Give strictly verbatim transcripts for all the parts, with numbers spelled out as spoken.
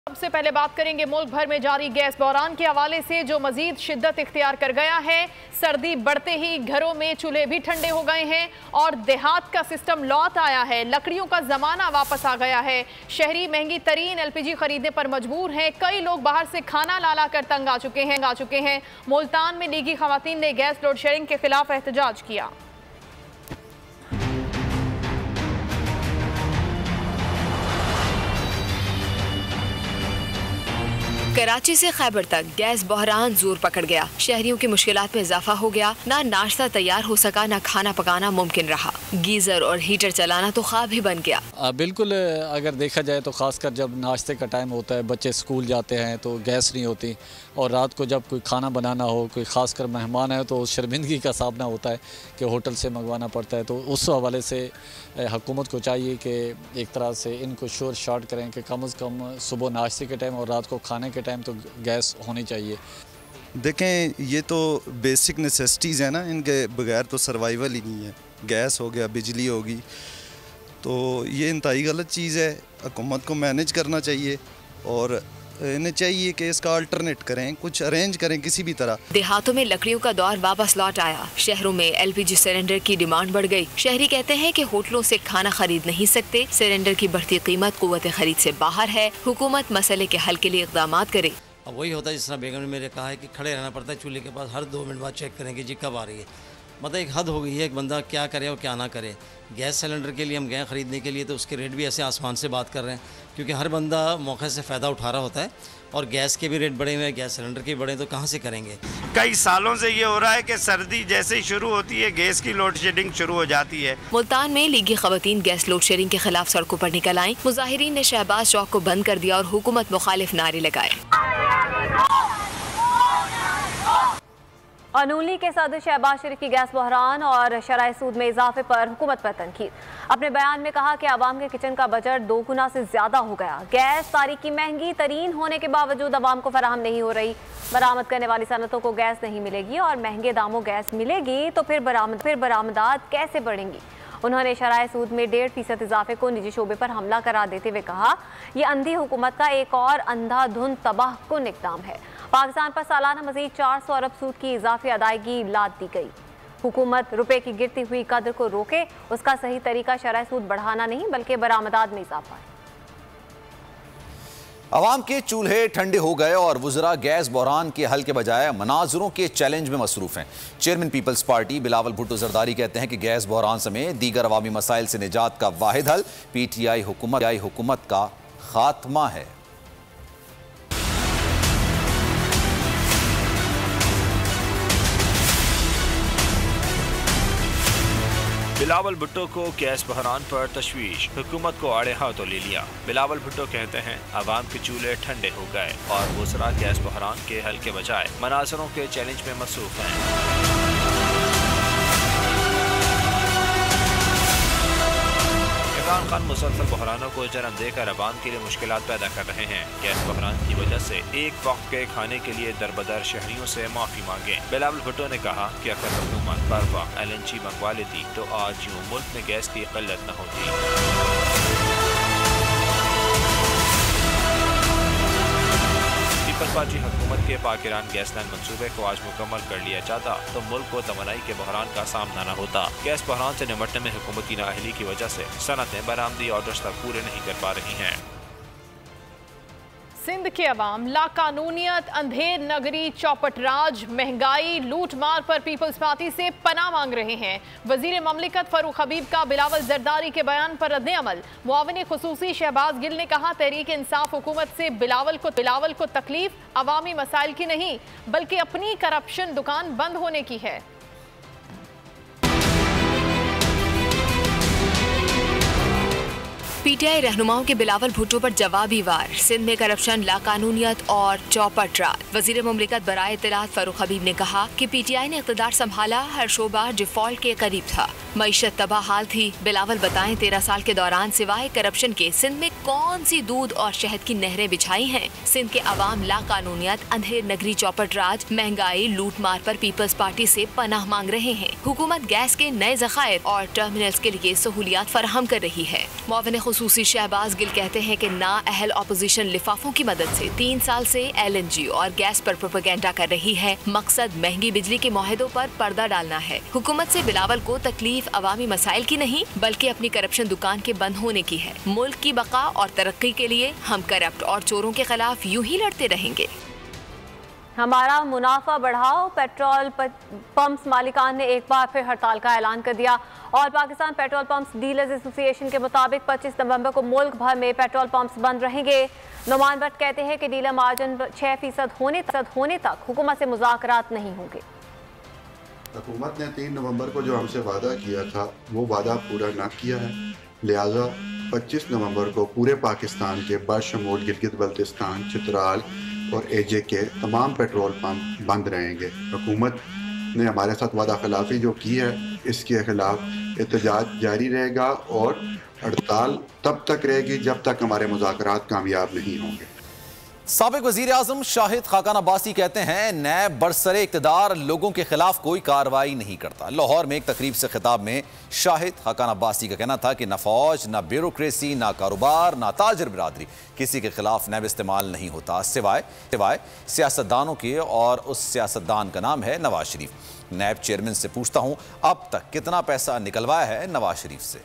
सबसे पहले बात करेंगे मुल्क भर में जारी गैस बहरान के हवाले से, जो मजीद शिद्दत इख्तियार कर गया है। सर्दी बढ़ते ही घरों में चूल्हे भी ठंडे हो गए हैं और देहात का सिस्टम लौट आया है। लकड़ियों का जमाना वापस आ गया है। शहरी महंगी तरीन एलपीजी खरीदने पर मजबूर हैं। कई लोग बाहर से खाना ला ला कर तंग आ चुके हैं आ चुके हैं मुल्तान में लीगी खवातीन ने गैस लोड शेडिंग के खिलाफ एहतजाज किया। कराची से खैबर तक गैस बहरान जोर पकड़ गया। शहरियों की मुश्किलात में इजाफा हो गया। ना नाश्ता तैयार हो सका, ना खाना पकाना मुमकिन रहा। गीजर और हीटर चलाना तो ख्वाब ही बन गया। आ, बिल्कुल अगर देखा जाए तो खासकर जब नाश्ते का टाइम होता है, बच्चे स्कूल जाते हैं तो गैस नहीं होती, और रात को जब कोई खाना बनाना हो, कोई खासकर मेहमान है, तो शर्मिंदगी का सामना होता है कि होटल से मंगवाना पड़ता है। तो उस हवाले से हुकूमत को चाहिए कि एक तरह से इनको शोर शार्ट करें कि कम अज़ कम सुबह नाश्ते के टाइम और रात को खाने के टाइम तो गैस होनी चाहिए। देखें, ये तो बेसिक नेसेसिटीज़ हैं ना, इनके बगैर तो सर्वाइवल ही नहीं है। गैस हो गया, बिजली होगी, तो ये इंतहाई गलत चीज़ है। हुकूमत को मैनेज करना चाहिए और इन्हें चाहिए कि इसका अल्टरनेट करें, कुछ अरेंज करें किसी भी तरह। देहातों में लकड़ियों का दौर वापस लौट आया। शहरों में एलपीजी सिलेंडर की डिमांड बढ़ गई। शहरी कहते हैं कि होटलों से खाना खरीद नहीं सकते। सिलेंडर की बढ़ती कीमत कुव्वत खरीद से बाहर है। हुकूमत मसले के हल के लिए इक़दाम करे। अब वही होता है जिस तरह बेगम ने मेरे कहा है कि खड़े रहना पड़ता है चूल्हे के पास, हर दो मिनट बाद चेक करेंगे जी कब आ रही है। मतलब एक हद हो गई है, एक बंदा क्या करे और क्या ना करे। गैस सिलेंडर के लिए हम गए ख़रीदने के लिए तो उसके रेट भी ऐसे आसमान से बात कर रहे हैं, क्योंकि हर बंदा मौके से फ़ायदा उठा रहा होता है। और गैस के भी रेट बढ़े हुए हैं, गैस सिलेंडर के बढ़े, तो कहाँ से करेंगे। कई सालों से ये हो रहा है कि सर्दी जैसे ही शुरू होती है गैस की लोड शेडिंग शुरू हो जाती है। मुल्तान में लीगी खवातीन गैस लोड शेडिंग के खिलाफ सड़कों पर निकल आईं। मुजाहिरीन ने शहबाज चौक को बंद कर दिया और हुकूमत मुखालिफ नारे लगाए। अनूली के सदर शहबाज शरीफ की गैस बहरान और शराय सूद में इजाफे पर हुकूमत पर तनकीद। अपने बयान में कहा कि आवाम के किचन का बजट दो गुना से ज्यादा हो गया। गैस तारीखी महंगी तरीन होने के बावजूद आवाम को फराहम नहीं हो रही। बरामद करने वाली सनतों को गैस नहीं मिलेगी और महंगे दामों गैस मिलेगी तो फिर बरामद फिर बरामदात कैसे बढ़ेंगी। उन्होंने शराय सूद में डेढ़ फीसद इजाफे को निजी शोबे पर हमला करार देते हुए कहा, यह अंधी हुकूमत का एक और अंधाधुंध तबाह कुन इक़दाम है। पाकिस्तान पर सालाना मजीद चार सौ अरब सूद की इजाफी अदायगी लाद दी गई। हुकूमत रुपए की गिरती हुई कदर को रोके, उसका सही तरीका शराय सूद बढ़ाना नहीं बल्कि बरामदात में इजाफा है। अवाम के चूल्हे ठंडे हो गए और वुज़रा गैस बहरान के हल के बजाय मनाजरों के चैलेंज में मसरूफ हैं। Chairman peoples party Bilawal Bhutto Zardari कहते हैं कि गैस बहरान समेत दीगर अवामी मसाइल से निजात का वाहिद हल पी टी आई हुकूमत हुकूमत का खात्मा है। बिलावल भुट्टो को गैस बहरान पर तशवीश, हुकूमत को आड़े हाथों ले लिया। बिलावल भुट्टो कहते हैं आवाम के चूल्हे ठंडे हो गए और वुज़रा गैस बहरान के हल के बजाय मनाजरों के चैलेंज में मसरूफ हैं। इमरान खान मुसलसल बहरानों को जन्म देकर अवाम के लिए मुश्किलात पैदा कर रहे हैं। गैस बहरान की वजह से एक वक्त के खाने के लिए दरबदर शहरियों से माफी मांगे। बिलावल भुट्टो ने कहा कि अगर हुकूमत बर वक्त एल एन जी मंगवा लेती तो आज यूँ मुल्क में गैस की किल्लत न होती। पीपल्स पार्टी हुकूमत के पाकिरान गैस लाइन मंसूबे को आज मुकम्मल कर लिया जाता तो मुल्क को तमन्नाई के बहरान का सामना न होता। गैस बहरान से निपटने में हुकूमती नाअहली की वजह से सनतें बरामदी ऑर्डर्स तक पूरे नहीं कर पा रही हैं। सिंध के अवाम लाकानूनियत, अंधेर नगरी, चौपट राज, महंगाई, लूट मार पर पीपल्स पार्टी से पनाह मांग रहे हैं। वजीर ममलिकत फरूख हबीब का बिलावल जरदारी के बयान पर रद्द अमल। मुआविन खुसूसी शहबाज गिल ने कहा, तहरीक इंसाफ हुकूमत से बिलावल को बिलावल को तकलीफ अवामी मसाइल की नहीं बल्कि अपनी करप्शन दुकान बंद होने की है। पीटीआई रहनुमाओं के बिलावल भुट्टो पर जवाबी वार। सिंध में करप्शन, लाकानूनियत और चौपट राज। वजीर मुमलिकत बराए इत्तलात फरूख हबीब ने कहा कि पीटीआई ने इक़्तिदार संभाला, हर शोबा डिफॉल्ट के करीब था। मईशत तबाह हाल थी। बिलावल बताएं, तेरह साल के दौरान सिवाय करप्शन के सिंध में कौन सी दूध और शहद की नहरें बिछाई हैं? सिंध के अवाम लाकानूनियत, अंधेर नगरी चौपट राज, महंगाई, लूट मार पर पीपल्स पार्टी से पनाह मांग रहे हैं। हुकूमत गैस के नए ज़खायर और टर्मिनल्स के लिए सहूलियात फराहम कर रही है। मुआविन खुसूसी शहबाज गिल कहते हैं कि ना अहल अपोजिशन लिफाफों की मदद से तीन साल से एल एन जी और गैस पर प्रोपेगेंडा कर रही है। मकसद महंगी बिजली के मुआहदों पर पर्दा डालना है। हुकूमत से बिलावल को तकलीफ अवामी मसाइल की नहीं बल्कि अपनी करप्शन दुकान के बंद होने की है। मुल्क की बका और तरक्की के लिए हम करप्ट और चोरों के खिलाफ यूं ही लड़ते रहेंगे। हमारा मुनाफा बढ़ाओ, पेट्रोल पंप्स मालिकान ने एक बार फिर हड़ताल का ऐलान कर दिया और Pakistan petrol pumps dealers association के मुताबिक पच्चीस नवंबर को मुल्क भर में पेट्रोल पंप्स बंद रहेंगे। नुमान भट्ट कहते हैं कि डीलर मार्जिन छह फीसद होने तक होने तक हुकूमत से मुज़ाकरात नहीं होंगे। हुकूमत ने तीन नवंबर को जो हमसे वादा किया था वो वादा पूरा ना किया है, लिहाजा पच्चीस नवंबर को पूरे पाकिस्तान के बशमूल गिलगित बल्तिस्तान, चित्राल और एजे के तमाम पेट्रोल पंप बंद रहेंगे। हुकूमत ने हमारे साथ वादा खिलाफी जो की है इसके खिलाफ एहतजाज जारी रहेगा और हड़ताल तब तक रहेगी जब तक हमारे मुज़ाकरात कामयाब नहीं होंगे। साबिक वजीर आजम शाहिद खाकान अब्बासी कहते हैं नैब बरसरे इक़्तिदार लोगों के खिलाफ कोई कार्रवाई नहीं करता। लाहौर में एक तकरीब से खिताब में शाहिद खाकान अब्बासी का कहना था कि न फौज, न ब्यूरोक्रेसी, न कारोबार, न ताजर बिरादरी किसी के खिलाफ नैब इस्तेमाल नहीं होता सिवाय सिवाय सियासतदानों के, और उस सियासतदान का नाम है नवाज शरीफ। नैब चेयरमैन से पूछता हूँ अब तक कितना पैसा निकलवाया है नवाज शरीफ से।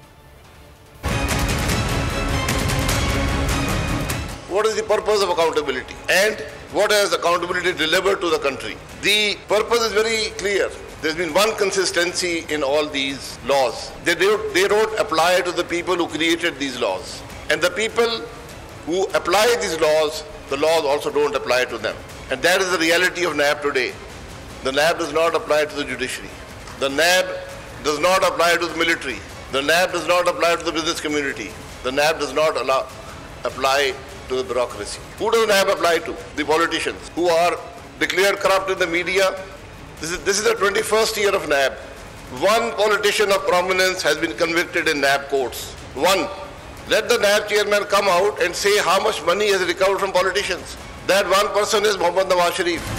What is the purpose of accountability and what has accountability delivered to the country? The purpose is very clear. There's been one consistency in all these laws. They don't, they don't apply to the people who created these laws. And the people who apply these laws, the laws also don't apply to them. And that is the reality of N A B today. The N A B does not apply to the judiciary. The N A B does not apply to the military. The N A B does not apply to the business community. The N A B does not allow, apply to the bureaucracy. Who does N A B apply to? The politicians who are declared corrupt in the media. This is, this is the twenty-first year of N A B. One politician of prominence has been convicted in N A B courts. One. Let the N A B chairman come out and say how much money has recovered from politicians. That one person is Mohammad Nawaz Sharif.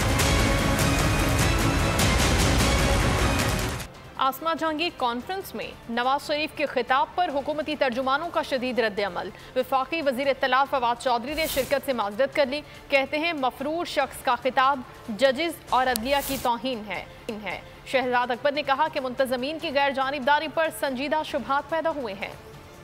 Asma Jahangir conference में नवाज शरीफ के खिताब पर हुकूमती तर्जुमानों का शदीद रद्द-ए-अमल। वफाकी वजीर इत्तलात फवाद चौधरी ने शिरकत से माजरत कर ली। कहते हैं मफरूर शख्स का खिताब जजेस और अदलिया की तौहीन है। शहजाद अकबर ने कहा कि मुंतजमीन की गैर जानिबदारी पर संजीदा शुबहात पैदा हुए हैं।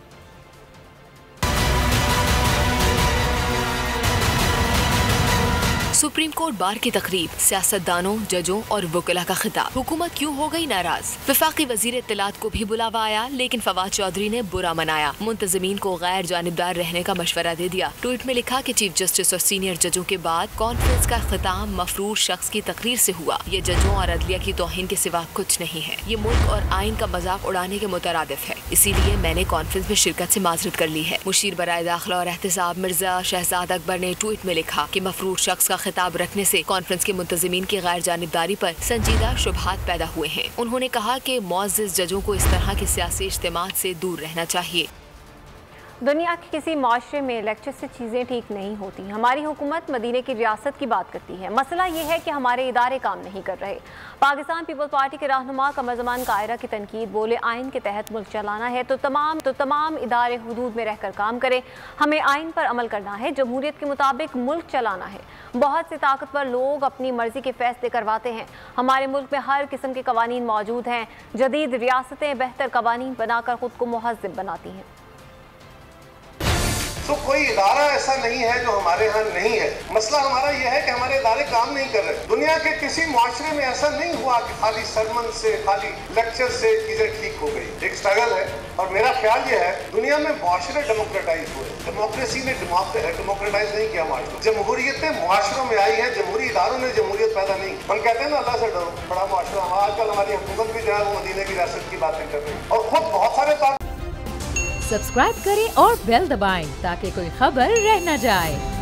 सुप्रीम कोर्ट बार की तकरीब, सियासतदानों, जजों और वकला का खिताब। हुकूमत क्यों हो गई नाराज? वफाकी वजीर इत्तलात को भी बुलावा आया लेकिन फवाद चौधरी ने बुरा मनाया। मुंतजमीन को गैर जानिबदार रहने का मशवरा दे दिया। ट्वीट में लिखा कि चीफ जस्टिस और सीनियर जजों के बाद कॉन्फ्रेंस का खिताब मफरूर शख्स की तकरीर से हुआ। ये जजों और अदलिया की तौहीन के सिवा कुछ नहीं है। ये मुल्क और आइन का मजाक उड़ाने के मुतरादिफ है। इसीलिए मैंने कॉन्फ्रेंस में शिरकत से माजरत कर ली है। मुशीर बराए दाखिला और एहतसाब मिर्जा शहजाद अकबर ने ट्वीट में लिखा कि मफरूर शख्स का खिताब रखने से कॉन्फ्रेंस के मुंतजिमीन की गैर जानिबदारी पर संजीदा शुबहात पैदा हुए हैं। उन्होंने कहा कि मुअज़्ज़िज़ जजों को इस तरह के सियासी इज्तिमात से दूर रहना चाहिए। दुनिया के किसी माशरे में लेक्चर से चीज़ें ठीक नहीं होती। हमारी हुकूमत मदीने की रियासत की बात करती है। मसला ये है कि हमारे इदारे काम नहीं कर रहे। पाकिस्तान पीपल्स पार्टी के रहनुमा कमर ज़मान कायरा की तनकीद, बोले आइन के तहत मुल्क चलाना है तो तमाम तो तमाम इदारे हुदूद में रहकर काम करें। हमें आइन पर अमल करना है, जमहूरियत के मुताबिक मुल्क चलाना है। बहुत से ताकतवर लोग अपनी मर्जी के फैसले करवाते हैं। हमारे मुल्क में हर किस्म के कवानीन मौजूद हैं। जदीद रियासतें बेहतर कवानीन बनाकर खुद को मुहज़्ज़ब बनाती हैं। तो कोई इदारा ऐसा नहीं है जो हमारे यहाँ नहीं है। मसला हमारा यह है कि हमारे इदारे काम नहीं कर रहे। दुनिया के किसी मुआशरे में ऐसा नहीं हुआ कि खाली सरमन से, खाली लेक्चर से चीजें ठीक हो गई। एक स्ट्रगल है और मेरा ख्याल यह है दुनिया में मुआशरे डेमोक्रेटाइज हुए। डेमोक्रेसी ने डेमोक्रेटाइज नहीं किया मुआशरों। जमहूरियतें मुआशरों में आई है, जमहूरी इदारों ने जमहूरियत पैदा नहीं। हम कहते हैं ना अल्लाह से डरो, बड़ा मुआशरा। आजकल हमारी हुकूमत भी जो है वो मदीने की रियासत की बातें कर रही है और खुद बहुत सारे सब्सक्राइब करें और बेल दबाएं ताकि कोई खबर रह न जाए।